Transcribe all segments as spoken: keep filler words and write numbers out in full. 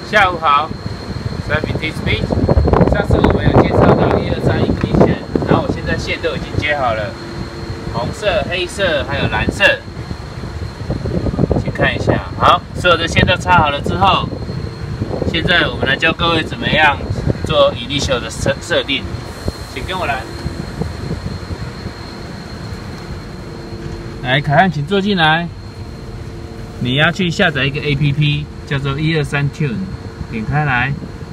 下午好 ，Seventy Speed。上次我们有介绍到一二三 ignition， 然后我现在线都已经接好了，红色、黑色还有蓝色。请看一下，好，所有的线都插好了之后，现在我们来教各位怎么样做 ignition 的设设定，请跟我来。来，凯汉，请坐进来。你要去下载一个 A P P， 叫做一二三 Tune， 点开来。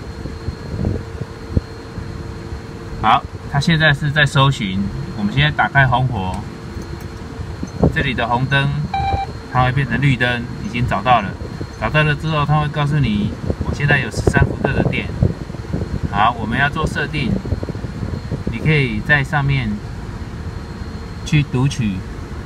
好，它现在是在搜寻。我们现在打开红火，这里的红灯，它会变成绿灯，已经找到了。找到了之后，它会告诉你，我现在有十三伏特的电。好，我们要做设定，你可以在上面去读取。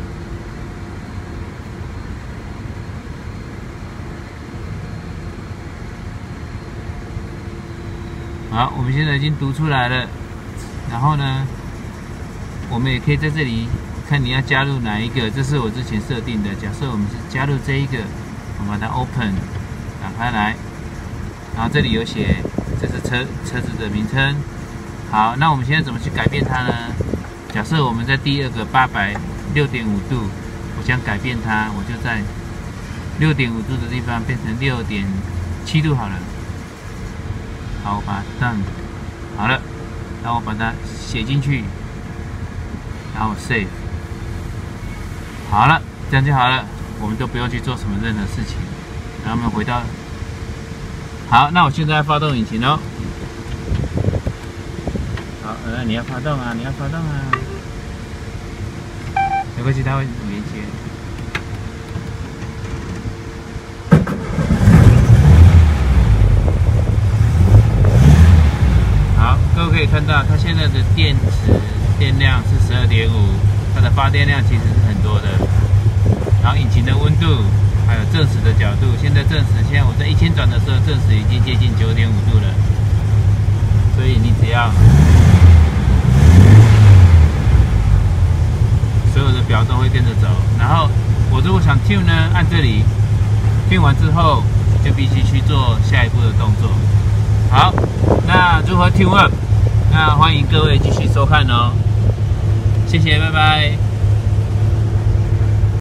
好，我们现在已经读出来了。然后呢，我们也可以在这里看你要加入哪一个。这是我之前设定的。假设我们是加入这一个，我们把它 open 打开来，然后这里有写这是车车子的名称。好，那我们现在怎么去改变它呢？假设我们在第二个八百六点五度，我想改变它，我就在六点五度的地方变成六点七度好了。好，我把它 done 好了，然后我把它写进去，然后 save 好了，这样就好了，我们都不用去做什么任何事情。然后我们回到，好，那我现在要发动引擎喽。好，呃，你要发动啊，你要发动啊，没关系，它会连接。各位可以看到，它现在的电池电量是 十二点五， 它的发电量其实是很多的。然后引擎的温度，还有正时的角度，现在正时，现在我在一千转的时候，正时已经接近 九点五度了。所以你只要所有的表都会跟着走。然后我如果想 tune 呢，按这里 tune 完之后，就必须去做下一步的动作。好，那如何 tune up？那欢迎各位继续收看哦，谢谢，拜拜。